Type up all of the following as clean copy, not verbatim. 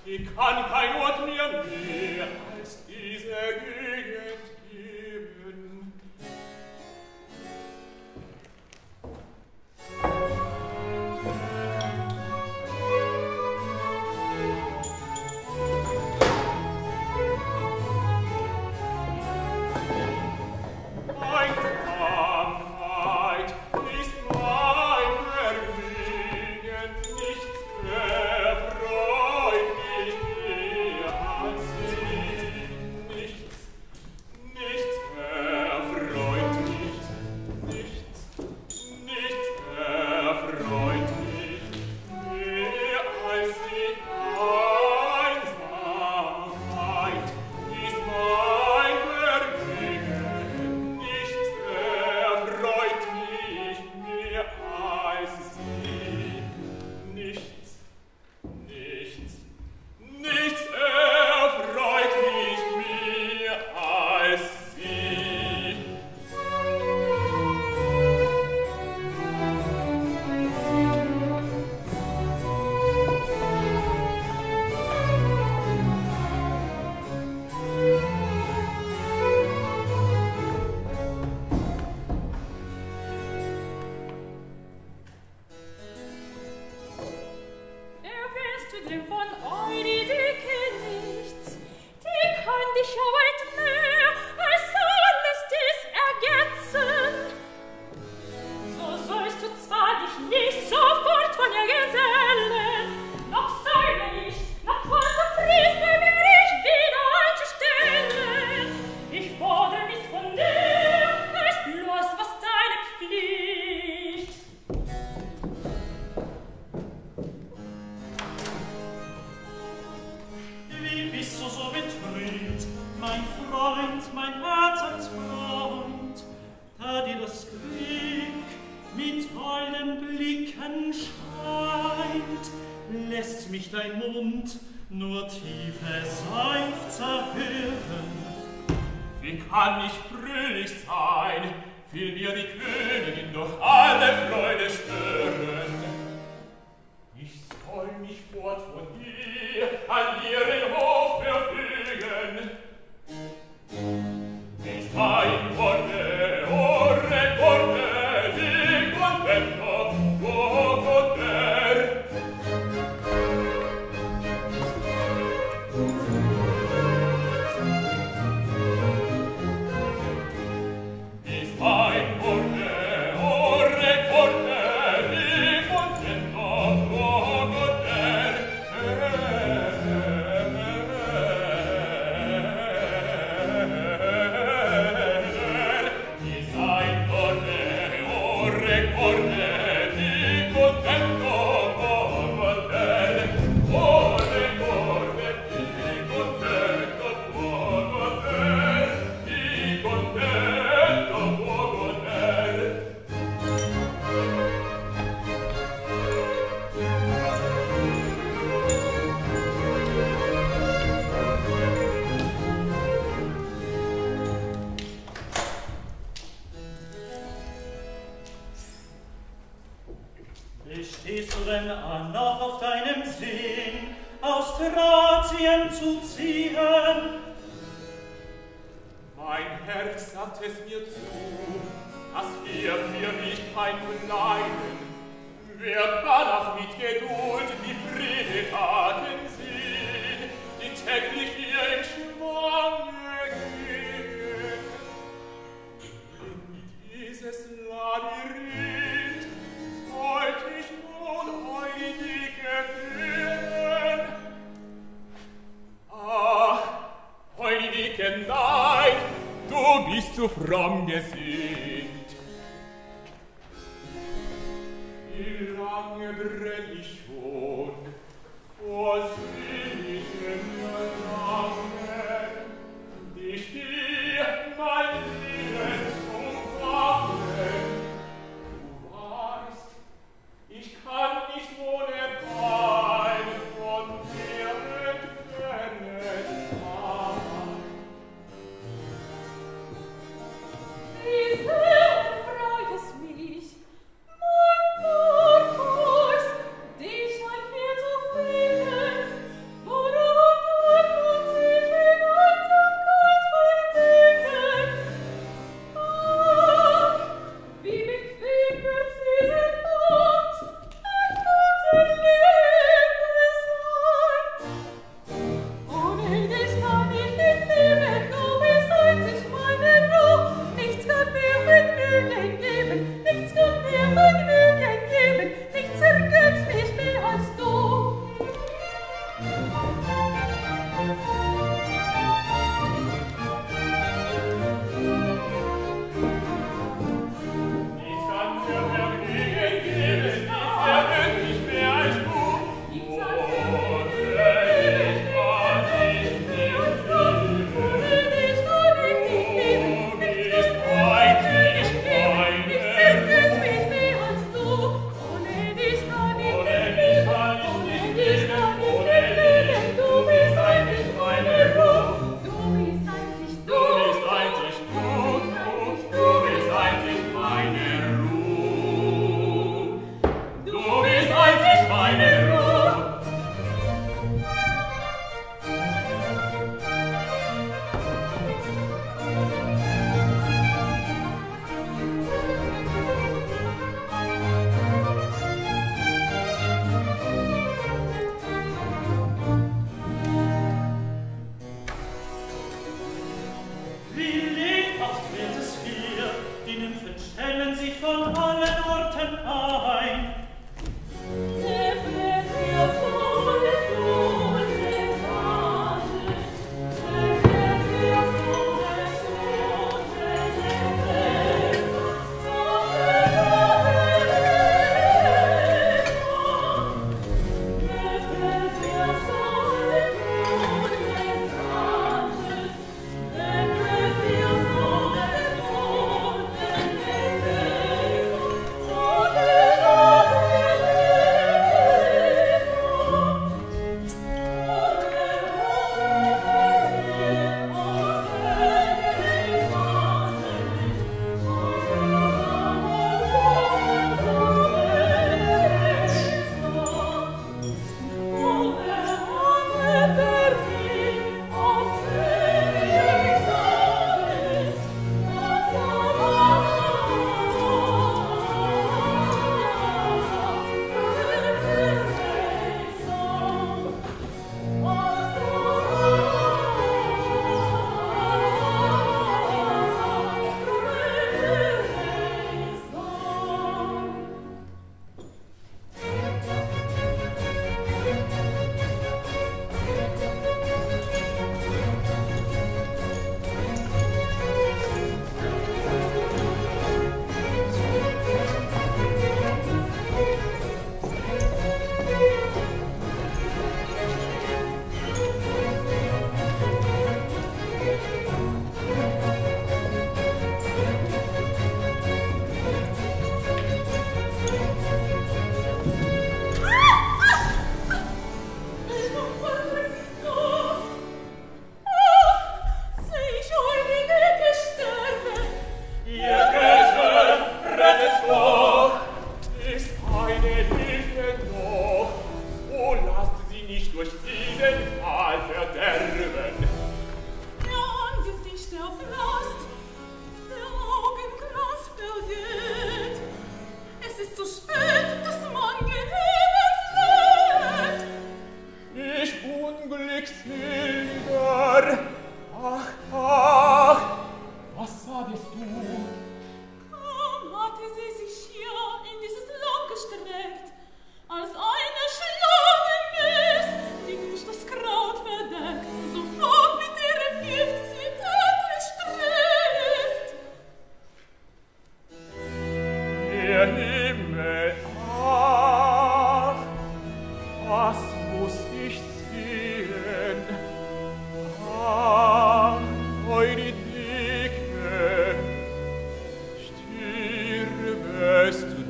Ich kann kein Ort mehr als diese Gegend geben. diesen Wahl verderben. Der Angesicht erblasst, der Augenglas vergeht. Es ist zu spät, dass man Gehebe flieht. Ich Unglückseliger, ach, was sagst du? Kaum hatte sie sich hier in dieses Loch gestreckt, als eine Schlangenbiss, die durch das Kraut verdeckt, sofort mit ihrem Gift sie tödlich trifft. Der Himmel, ach, was muss ich sehen? Ach, Eurydike, stirbest du?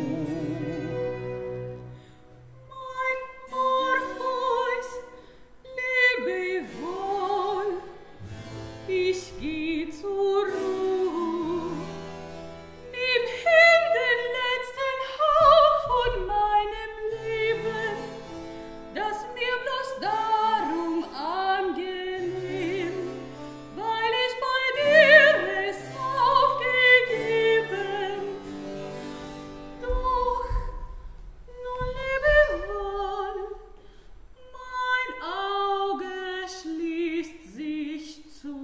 Mein Orpheus, lebe wohl, ich geh zur Ruh'. Nimm hin den letzten Hauch von meinem Leben, das mir bloß darum angenehm, weil ich bei dir es aufgegeben. Doch, nun lebe wohl, mein Auge schließt sich zu.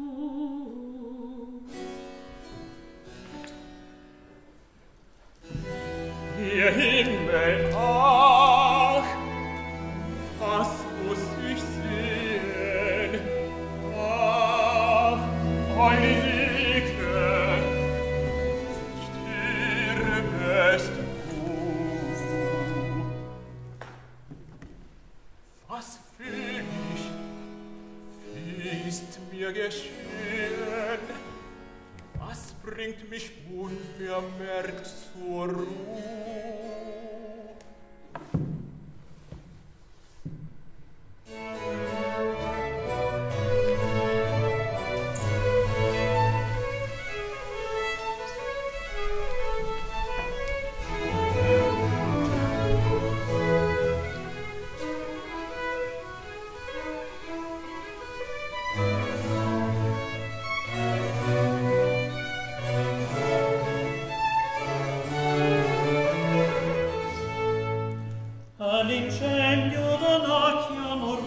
Der Himmel, ach, was muss ich sehen? Ach, Eurydike, stirbest du? Was fühl ich? Wie ist mir geschehen? Was bringt mich unvermerkt zur Ruhe? All'incendio donacchi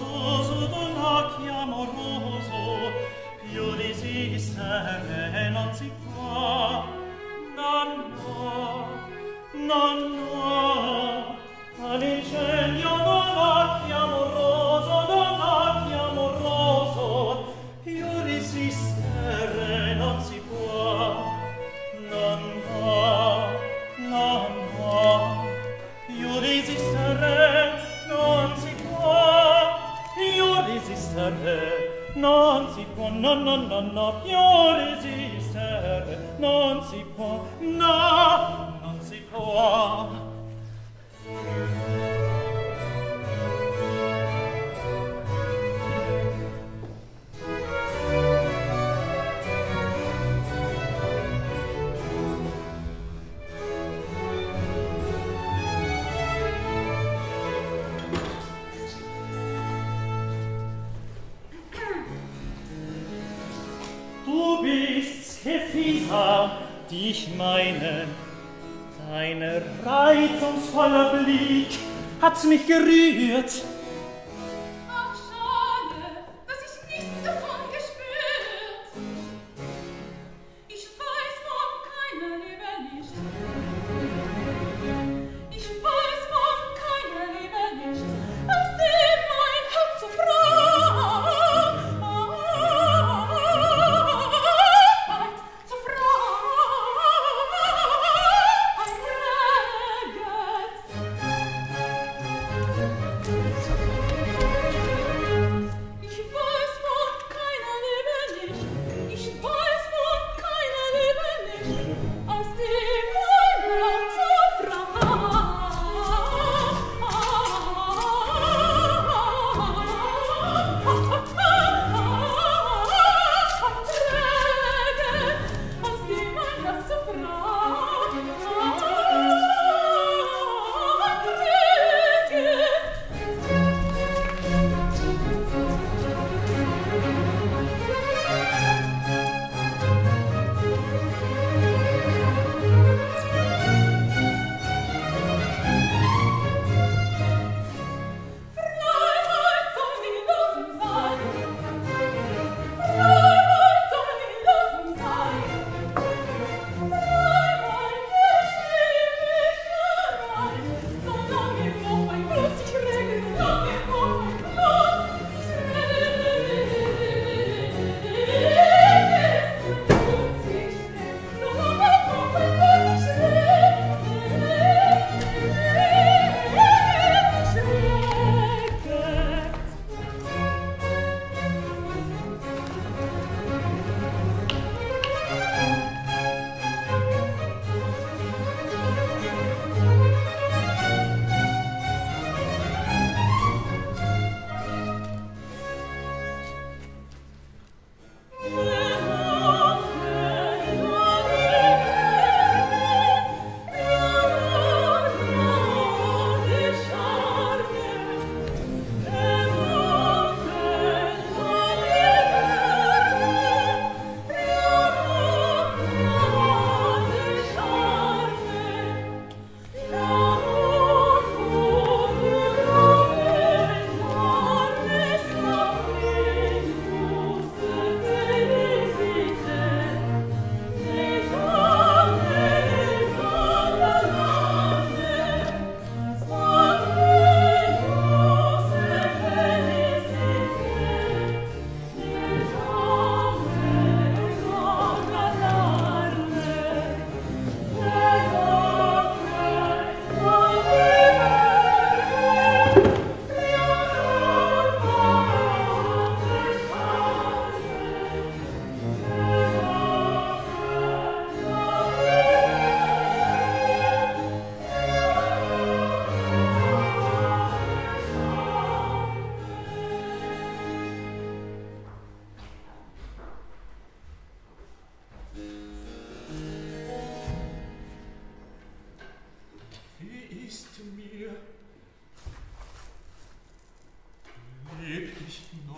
amoroso, più resistere non si può. No, no, no. All'incendio donacchi amoroso, più resistere non si può. No, no, no, no. Io resistere non si può, io resistere non si può, no, no, no, no, io resistere non si può, no, non si può. Du bist Hephisa, die ich meine. Dein reizungsvoller Blick hat mich gerührt. Ach, schade, dass ich nichts davon gespürt. Ich weiß von keiner Liebe nicht. Ich weiß von keiner Liebe nicht, als dem mein Herz so Freiheit, so Freiheit reget.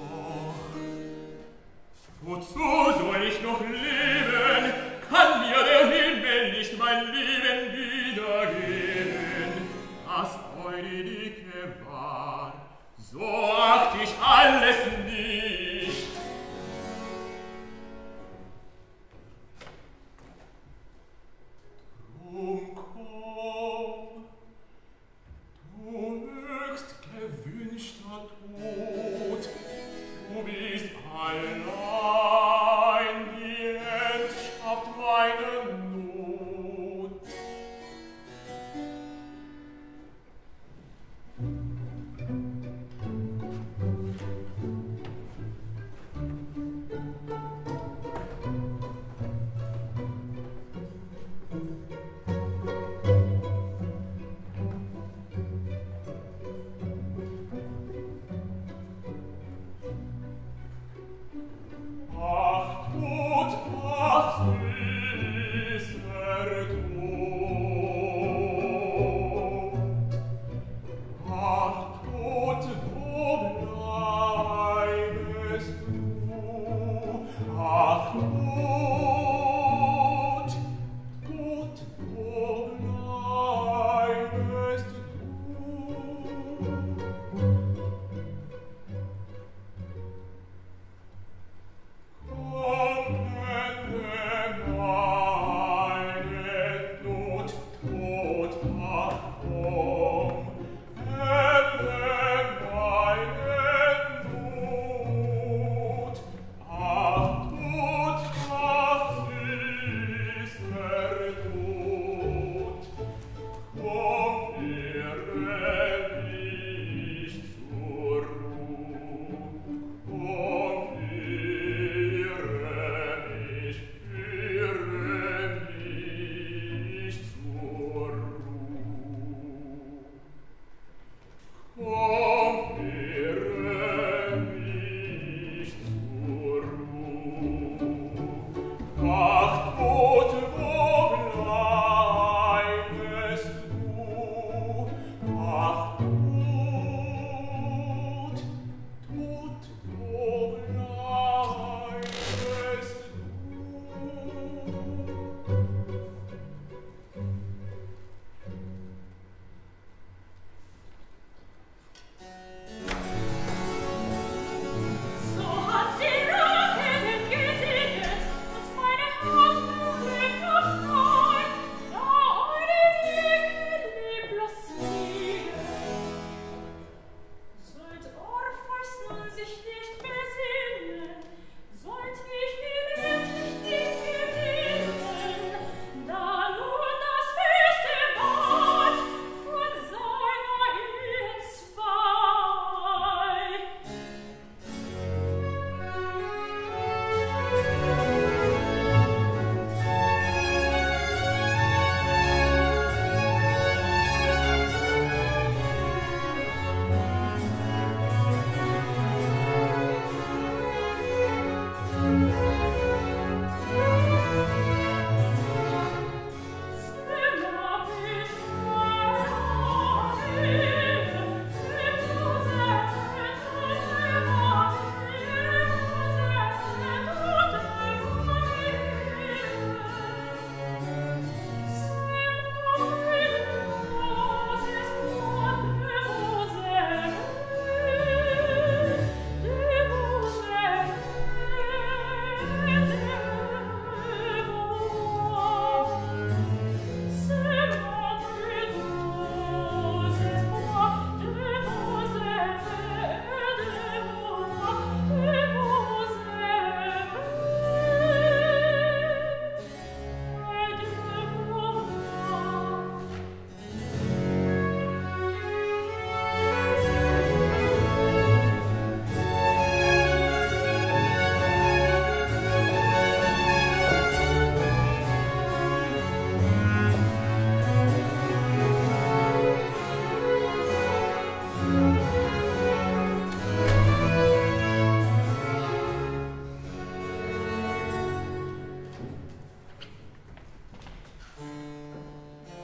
Wozu soll ich noch leben? Kann mir der Himmel nicht mein Leben wiedergeben? Was Eurydike war, so acht ich alles nicht. Drum komm, du höchst gewünschter Tod, du bist allein, die entschafft meine Not. Ach, Tod, ach, süßer Tod. Ach, Tod, wo bleibest du? Ach, Tod, Tod, wo bleibest du?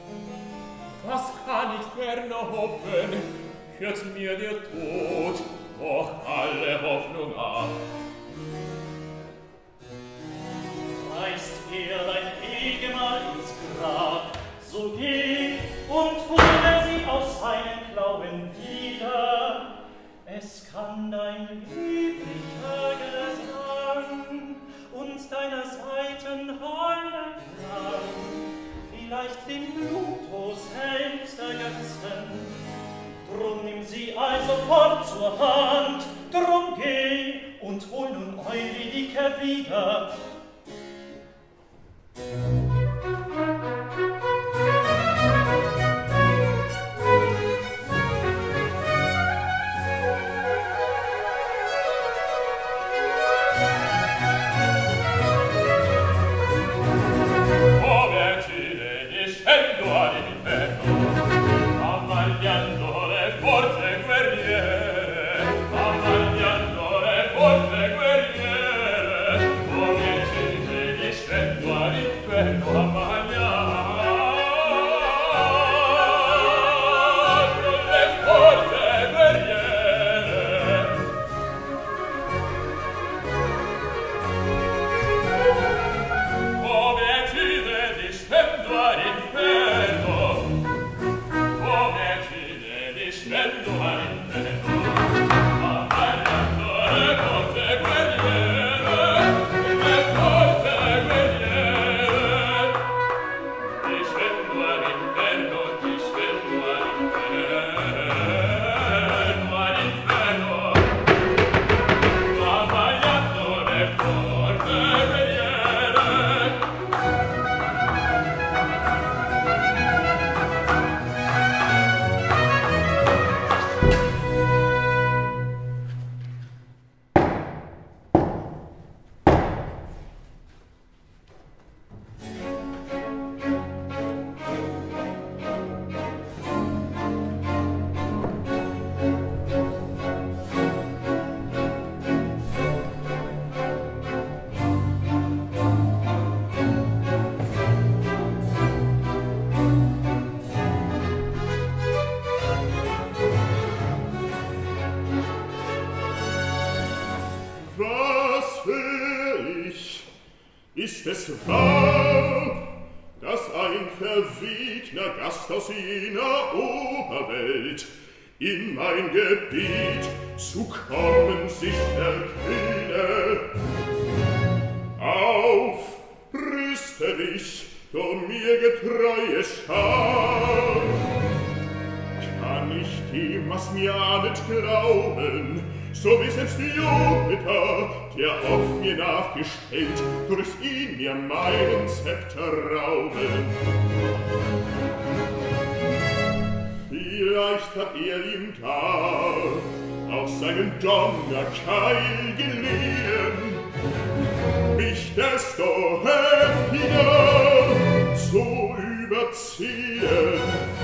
Was kann ich ferner hoffen, kehrt mir der Tod, doch alle Hoffnung ab. Reißt dein Ehegemahl ins Grab, so geh und hole sie aus seinen Klauen wieder. Es kann dein lieblicher Gesang und deiner Saiten holder Klang vielleicht den Pluto selbst ergötzen. Drum nimm sie also fort zur Hand, drum geh und hol nun Eurydike wieder. Ist es wahr, dass ein verwegner Gast aus jener Oberwelt in mein Gebiet zu kommen sich erkühne? Auf, rüste dich, du mir getreue Schar! Kann ich dem, was mir ahnet, glauben, so wie selbst Jupiter, der oft mir nachgestellt, durch ihn mir meinen Zepter rauben. Vielleicht hat ihm gar aus seinem Donnerkeil geliehen, mich desto heftiger zu überziehen.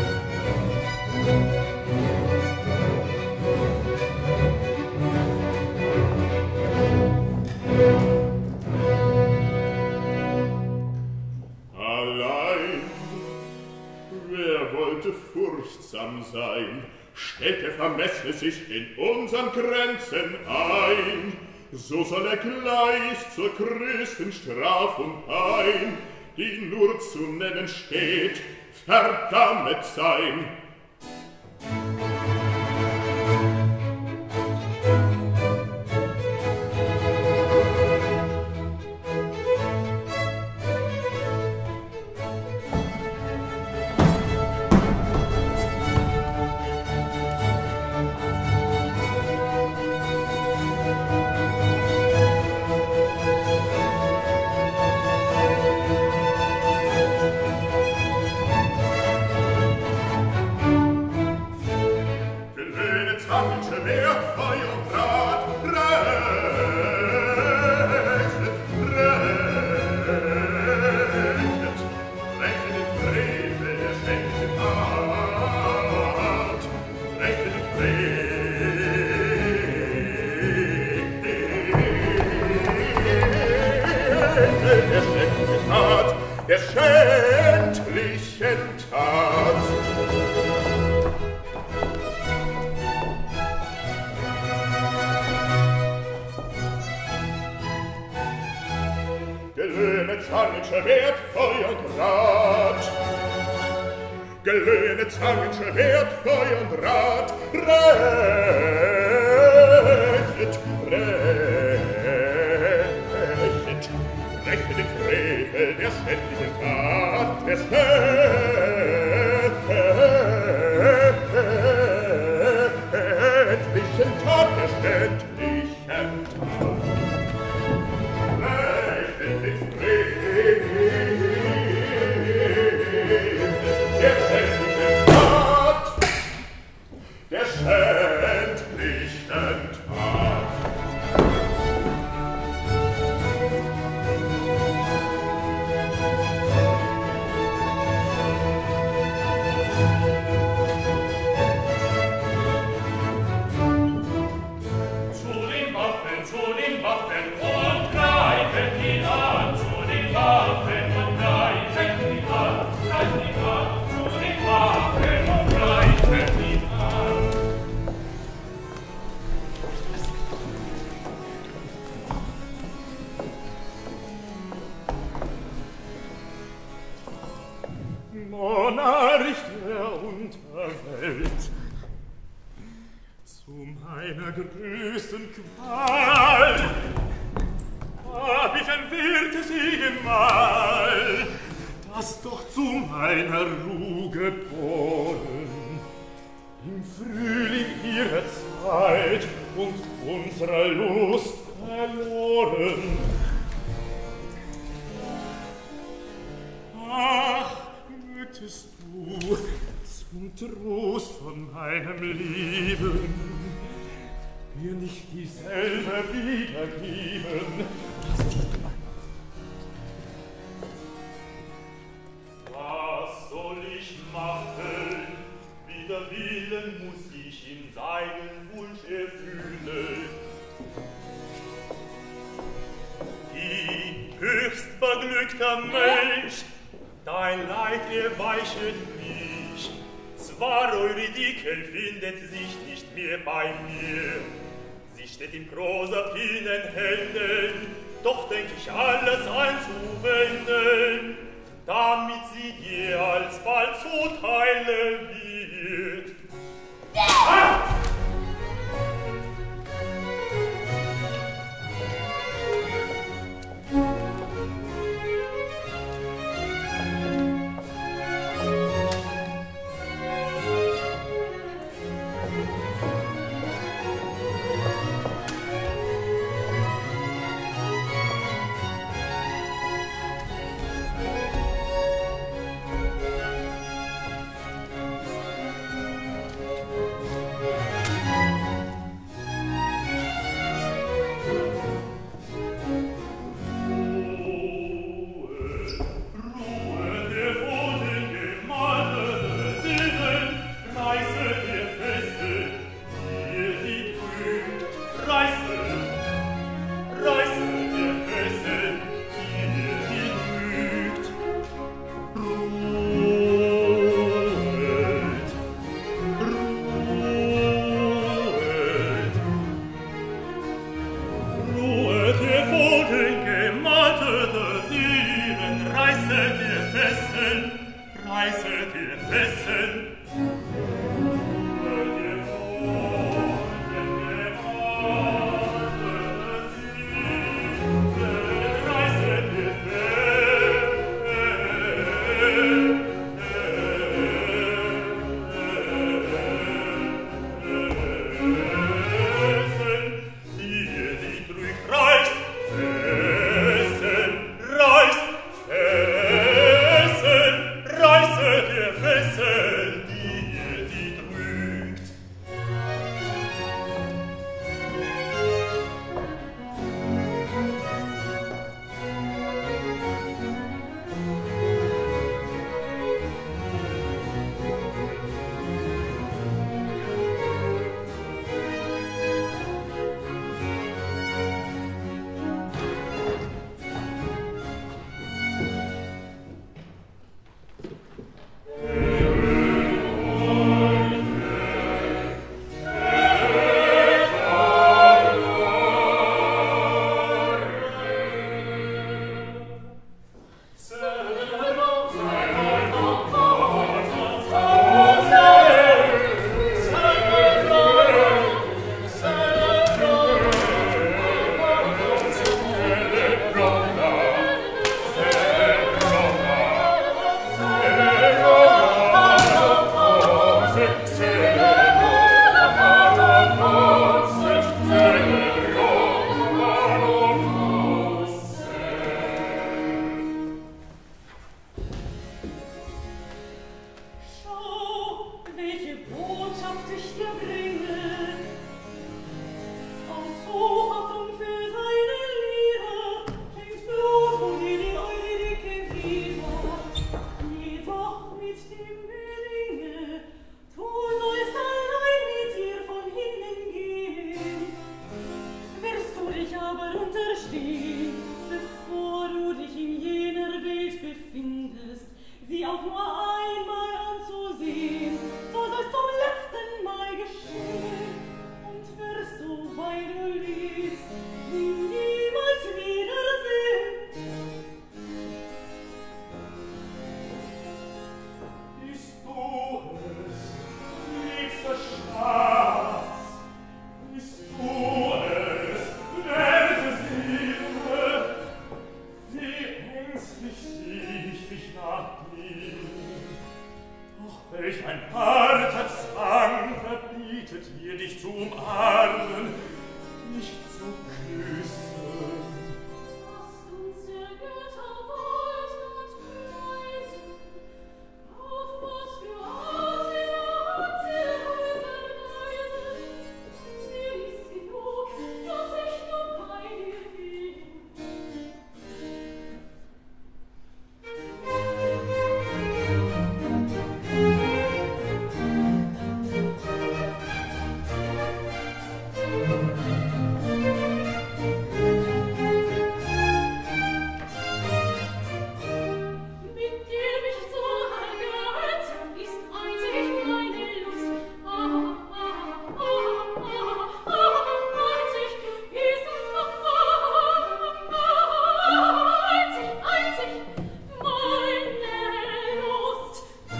Allein, wer wollte furchtsam sein, stellte Vermessene sich in unseren Grenzen ein, so soll gleich zur größten Straf und Pein, die nur zu nennen steht, verdammet sein. Der schändlichen Tat. glühende Zangen, Schwert, Feuer und Rad. Glühende Zangen, Schwert, Feuer und Rad. Rächet, rächet, rächet den Frevel der schändlichen Tat, der schändlichen Tat, der schändlichen Tat. Rächet den Frevel der schändlichen Tat, der schändlichen Tat. Zu den Waffen und greifen ihn an, zu den Waffen und greifen ihn an, zu den Waffen und greifen ihn an. Monarch der Unterwelt, zu meiner größten Qual hab ich ein wertes Gemahl, das doch zu meiner Ruhe geboren, im Frühling ihrer Zeit und unserer Lust verloren. Ach, möchtest du zum Trost von meinem Leben mir nicht dieselbe wiedergeben? Was soll ich machen? Wider Willen muss ich in seinen Wunsch erfüllen. Die höchst beglückter Mensch, dein Leid erweichet mich. Zwar Eurydike findet sich nicht mehr bei mir, sie steht in Proserpinen Händen, doch denk ich alles einzuwenden, damit sie dir alsbald zuteile wird. Ah! Fessel, unterstehen, bevor du dich in jener Welt befindest, sie auch nur einmal anzusehen, so soll's zum letzten Mal geschehen, und wirst du, weil du liebst, sie niemals wiedersehen. Bist du es, liebster Schatz? Bist du es, werte Seele? Wie ängstlich sieh ich dich nach dir. Doch welch ein harter Zwang verbietet mir, dich zu umarmen, dich zu küssen. Lasst uns der Götter Wohltat preisen, auf was für Art sie verweisen. Mir ist genug, dass ich nur bei dir bin. Mit dir mich zu ergötzen, ist einzig meine Lust. Einzig ist einzig meine Lust.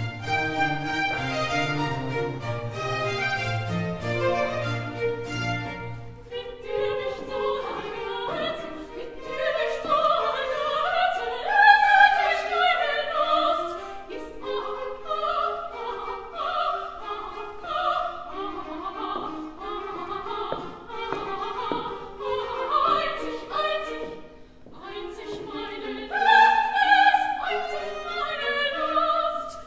Mit dir mich zu ergötzen, mit dir mich zu ergötzen, ist meine Lust, ist einzig meine Lust.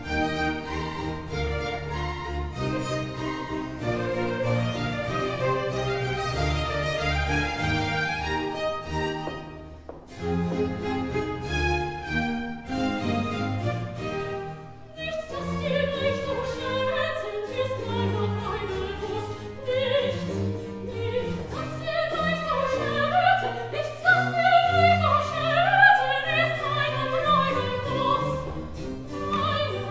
Nichts, das dir gleich so schmerzend ist, meiner Träume Lust. Nichts, das dir gleich so schmerzend, nichts, das dir gleich so schmerzend ist, meiner Träume Lust. Meine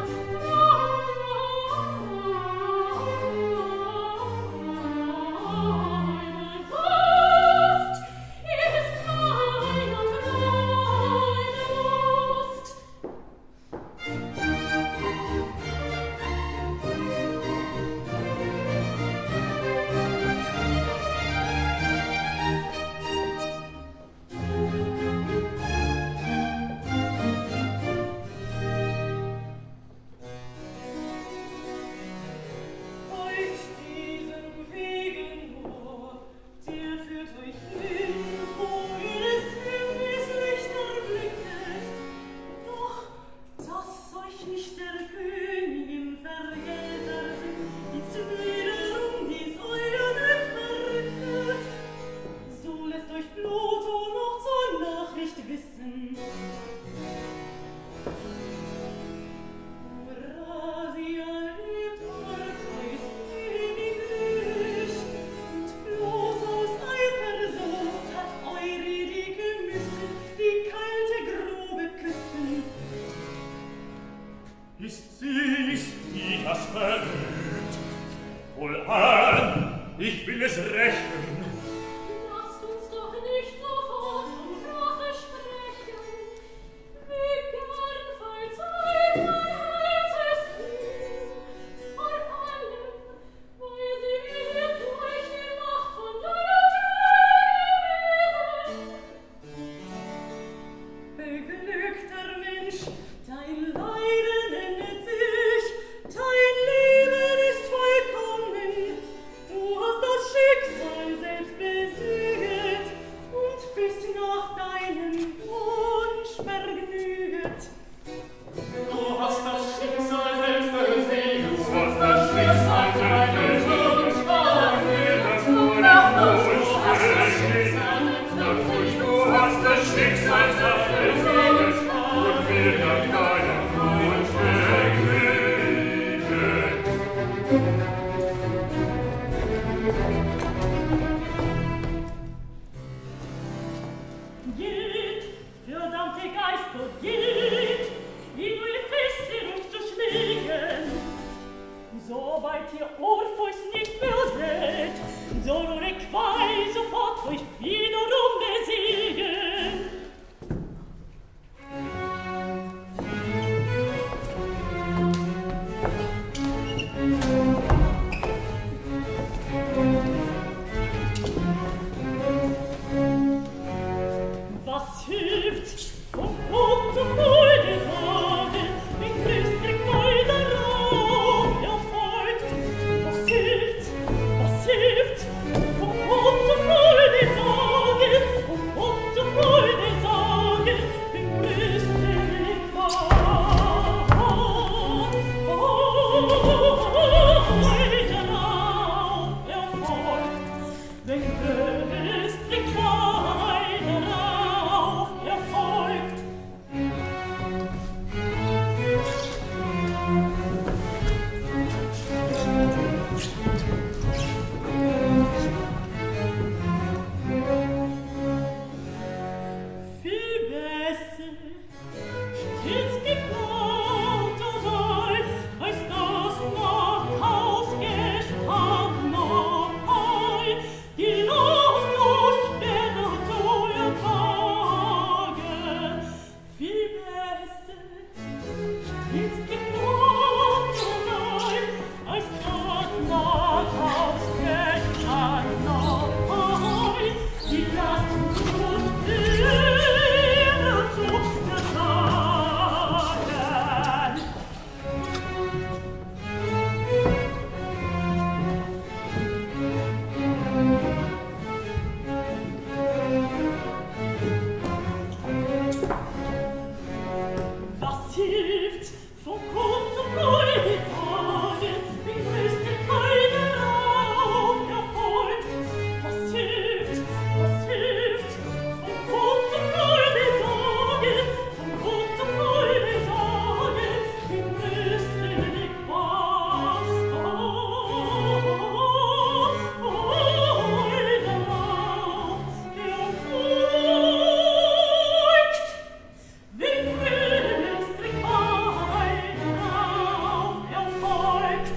Lust ist meiner Träume Lust. Folgt diesem Wege nur, der führt euch hin, wo ihr des Himmels Licht erblicket. Doch, dass euch nicht der Königin vergeltet, ist wiederum dies eure verrückt. So lässt euch Pluto noch zur Nachricht wissen. Eurasia lebt Orpheus ewiglich, und bloß aus Eifersucht hat Eurydike müssen die kalte Grube küssen. Ist sie's, wie das verlügt? Wohlan, ich will es rächen. Lasst uns doch nicht sofort um Rache sprechen. Geht, verdammte Geister, geht, in eure Fesselung zu schlägen. Soweit ihr Orpheus nicht würdet, soll eure Qual sofort euch wiederum besiegen. Was hilft, vom Hof zum Freude sagen, wenn Christi Qual darauf erfolgt? Was hilft, vom Hof zum Freude sagen, vom Hof zum Freude sagen, wenn Christi Qual darauf erfolgt? Wenn Christi Qual darauf erfolgt. Viel besser, stets gebaut sein, als das noch ausgestanden Ei, die Last noch schwerer zu ertragen. Viel besser, stets gebaut sein, als das noch ausgestanden Ei, die Last noch schwerer zu ertragen. Was hilft, vom Kopf zum Freude sagen, wenn Christi Qual darauf erfolgt? Was hilft, vom Kopf zum Freude sagen, vom Kopf zum Freude sagen, wenn Christi Qual darauf erfolgt? Wenn Christi Qual darauf erfolgt.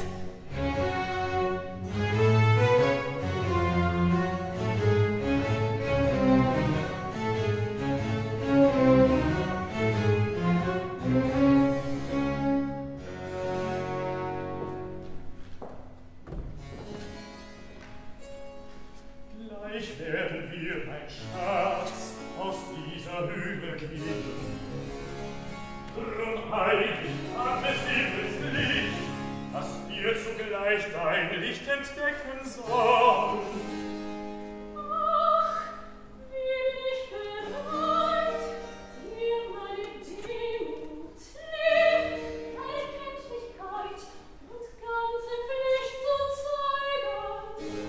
Gleich werden wir, mein Schatz, aus dieser Höhle gehen. Drum heilig am des Himmels Licht, dass dir zugleich dein Licht entdecken soll. Ach, wie bin ich bereit, dir meine Demut, Lieb, meine Kenntlichkeit und ganze Pflicht zu zeigen.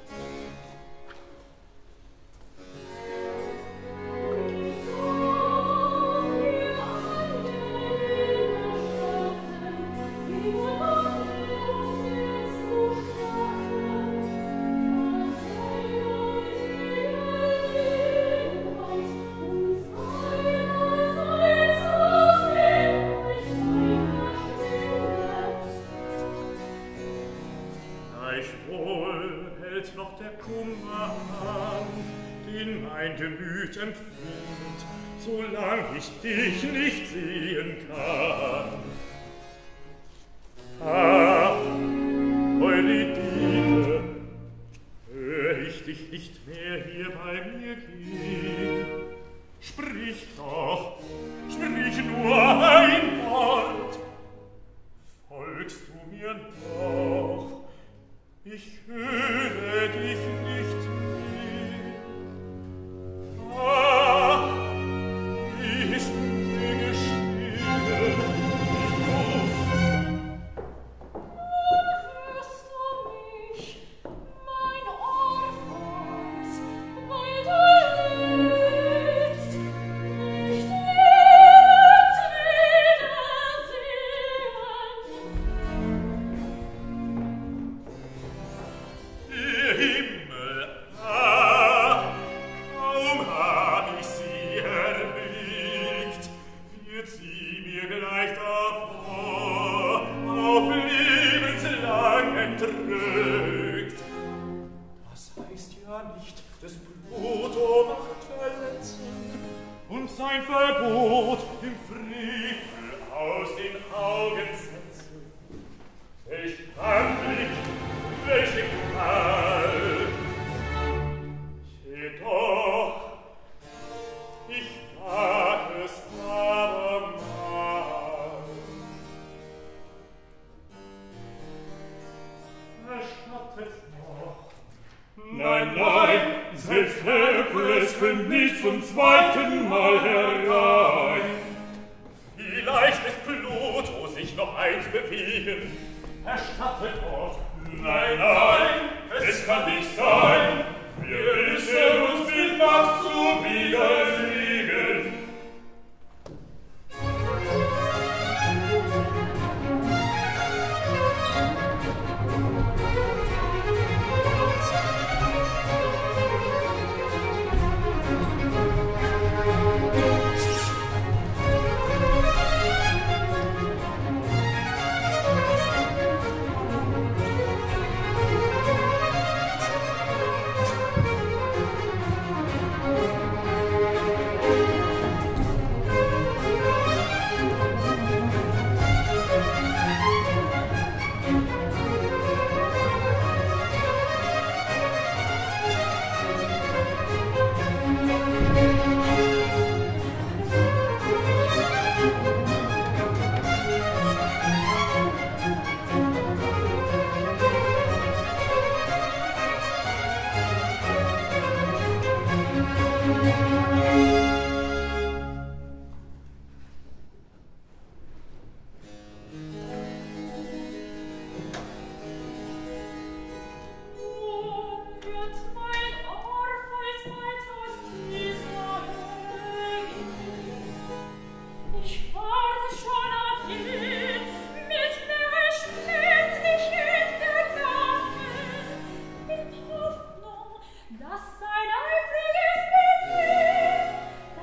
Gleichwohl hält noch der Kummer an, den mein Gemüt empfindet, solang ich dich nicht sehen kann. Ach, Eurydike, hör ich dich nicht mehr hier bei mir gehen? Sprich doch, sprich nur ein Wort. Folgst du mir noch? Ich höre dich nicht mehr. Ach, wie ist mir geschehen? Ich muss. Hörst du mich, mein Orpheus, weil du lebst, nicht lebend wiedersehen. Der Himmel, ach, kaum hab ich sie sein Verbot im Frevel aus den Augen setze. Welch Anblick, welche Qual! Jedoch, ich wag es abermal. Erstattet noch. Nein, nein, selbst Herkules kömmt nicht zum zweiten Mal herein. Vielleicht ist Pluto sich noch eins bewegen. Erstattet doch. Nein, nein, es kann nicht sein. Wir wissen uns mit Macht zu widerlegen. Das sein eifriges Befehl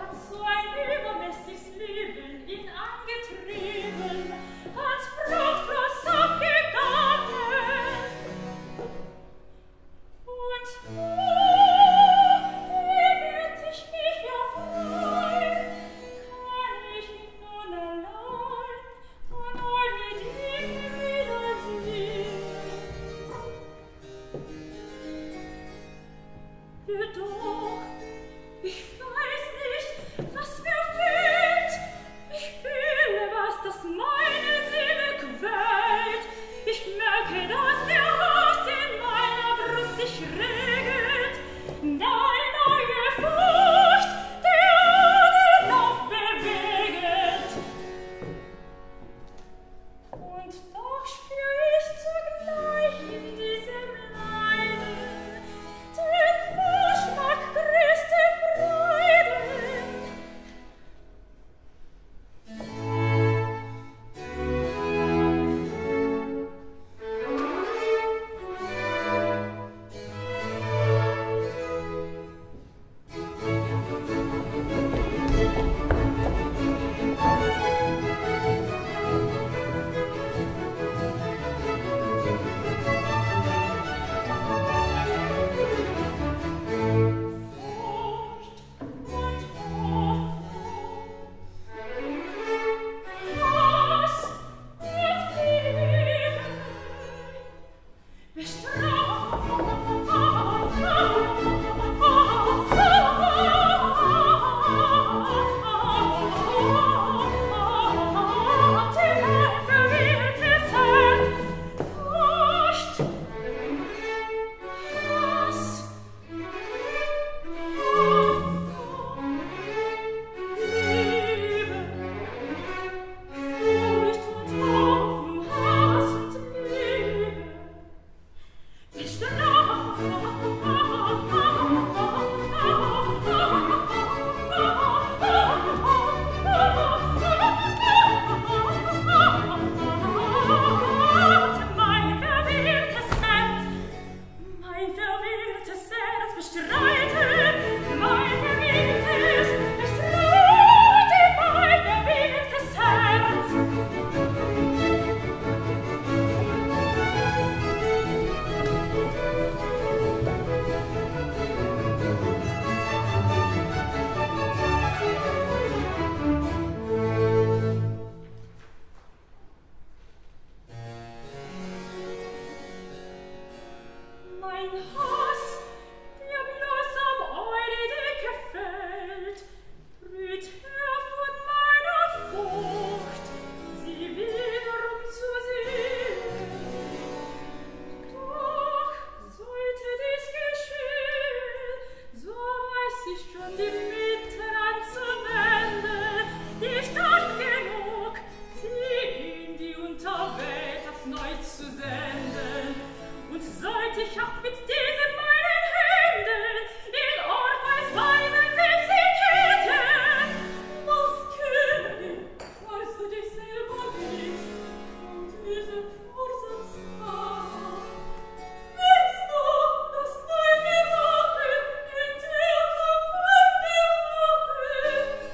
schon die Mitte anzuwenden, die stark genug, sie in die Unterwelt auf neu zu senden. Und sollt ich auch mit diesen meinen Händen in Orpheusweisen selbst sie ketten, was Königin, falls du dich selber liebst und diesen Vorsatz hast, willst du, dass deine Rache in dir zum Feinde mache?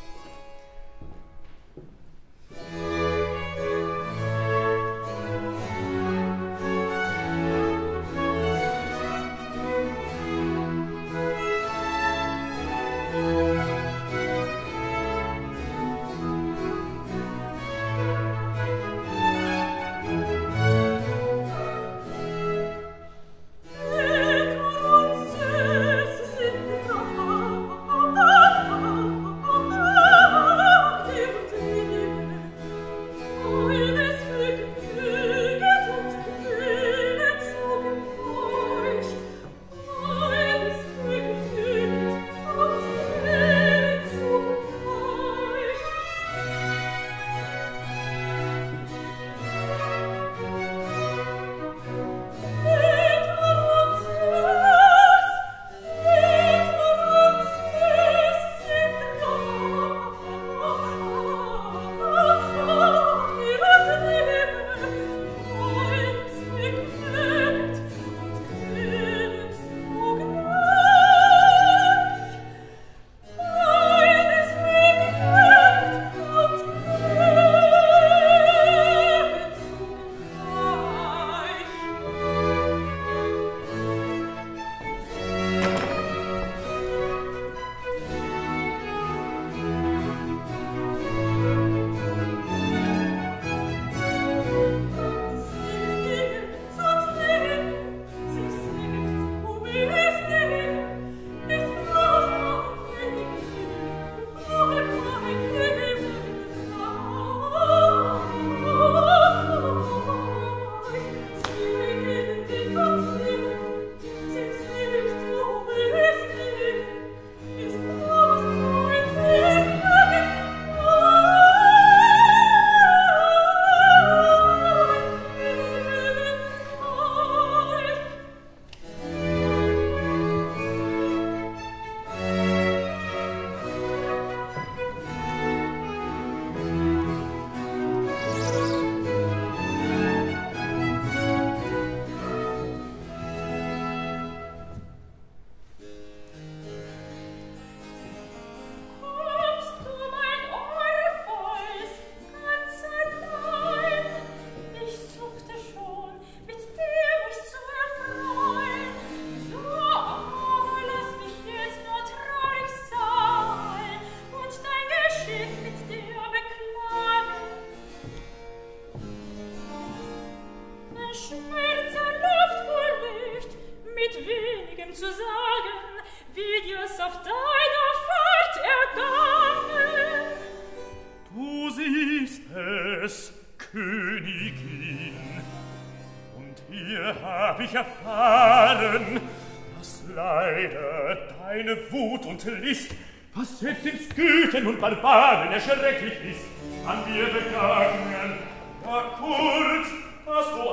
Was selbst ins Güten und Barbaren erschrecklich ist, an dir begangen. Ja, kurz, dass du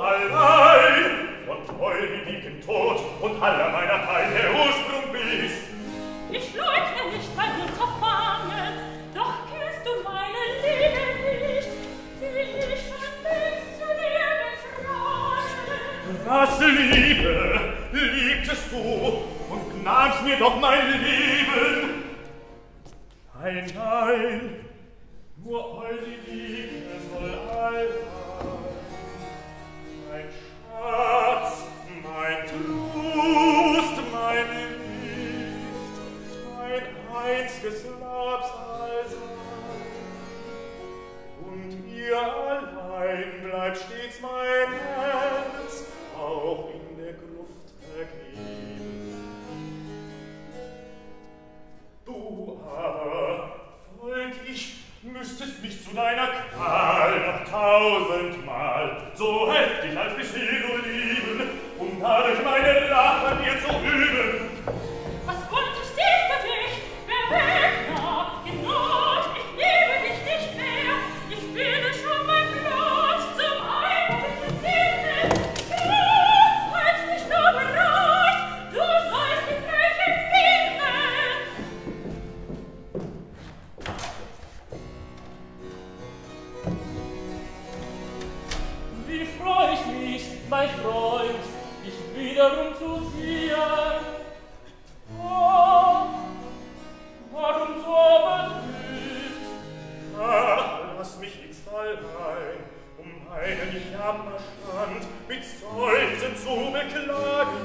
allein von treuligen Tod und aller meiner Pein der Ursprung bist. Ich leugne nicht mein Unterfangen, doch kennst du meine Liebe nicht, die ich schon längst zu dir betragen. Was Liebe, liebtest du und nahmst mir doch mein Leben. Nein, nur all die Liebe soll all sein. Mein Schatz, mein Trost, mein Licht, mein einziges Labsal sein. Und ihr allein bleibt stets mein Herz, auch in der Gruft vergeben. Du aber, wollt ich, müsstest mich zu deiner Qual noch 1000-mal so heftig als bisher du lieben, um dadurch meine Rache an dir zu üben. Was unterstehst du dich? freu ich mich, mein Freund, dich wiederum zu sehen. Oh, warum so betrübt? Ach, lass mich jetzt allein, meinen Jammerstand mit Seufzen zu beklagen.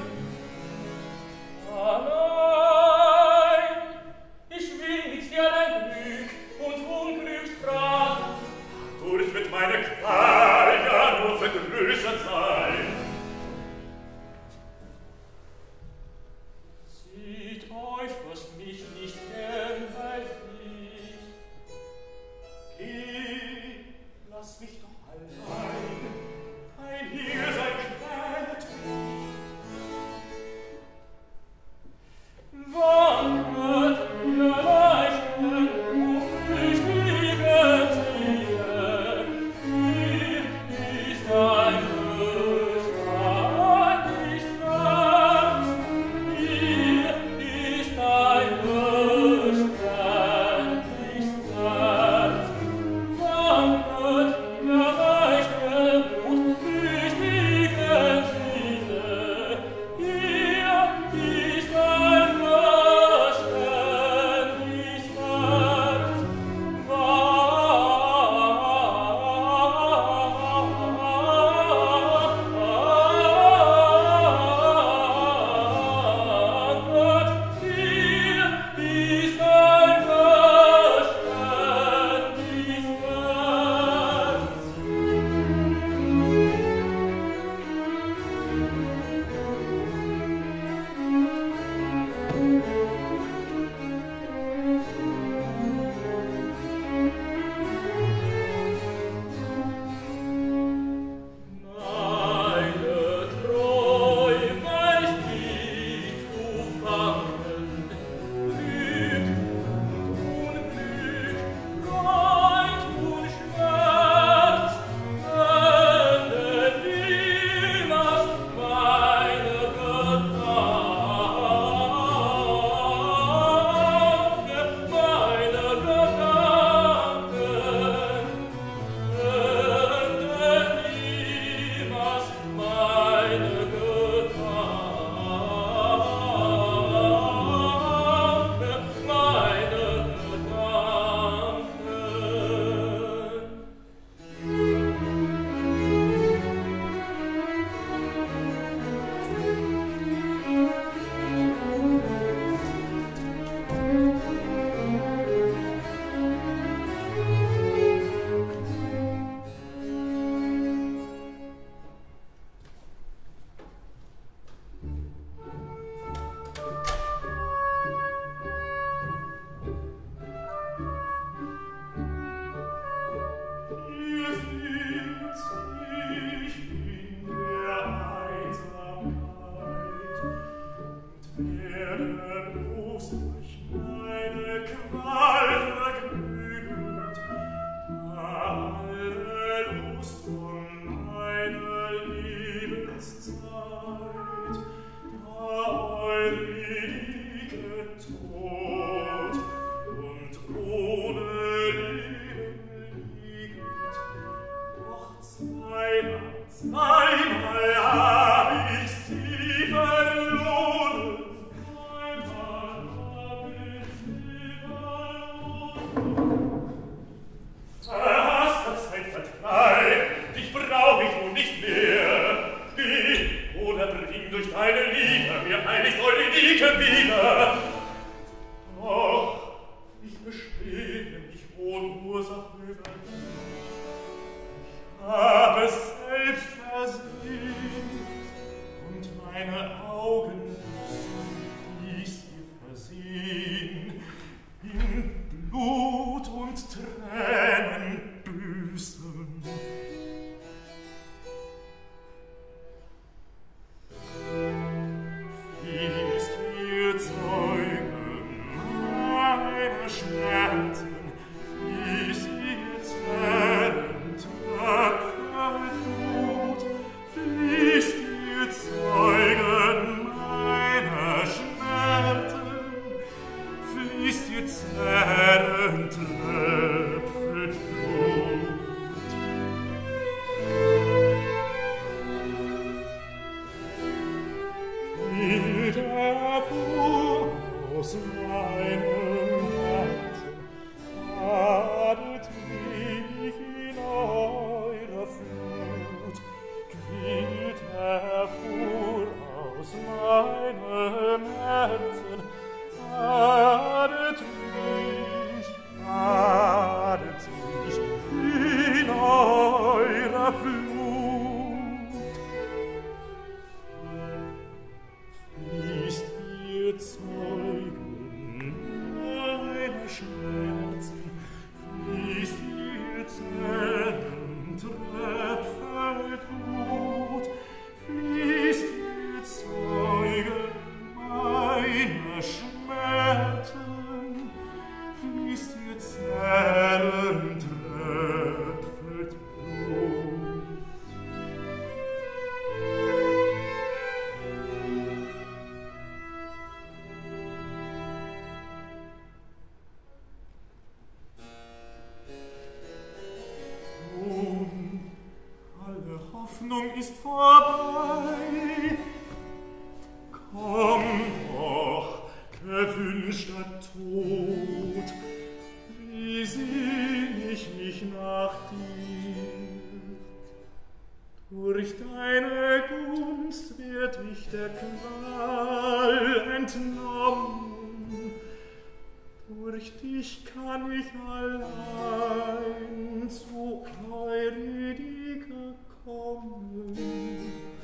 Allein, ich will mit dir dein Glück und Unglück tragen. Dadurch wird meine Qual ja nur vergrößert sein. Sieht äußerst mich nicht gern bei sich. Geh, lass mich doch allein, ein Hiersein quält mich. Wankert ihr Leichen, wo flüchtige Ziele, hier ist ein Bestand, nicht ganz, hier ist ein Bestand, nicht ganz. Wankert ihr Leichen, wo flüchtige Ziele, hier ist ein Schmerzen, fließt ihr Tränen, Tröpfel Blut, fließt ihr Zeuge meiner Schmerzen, fließt ihr Zellen, tröpfelt Blut. Alle Hoffnung ist vorbei. Komm doch, gewünschter Tod, wie sehn ich mich nach dir. Durch deine Gunst werd ich der Qual entnommen, durch dich kann ich allein zu Eurydike kommen.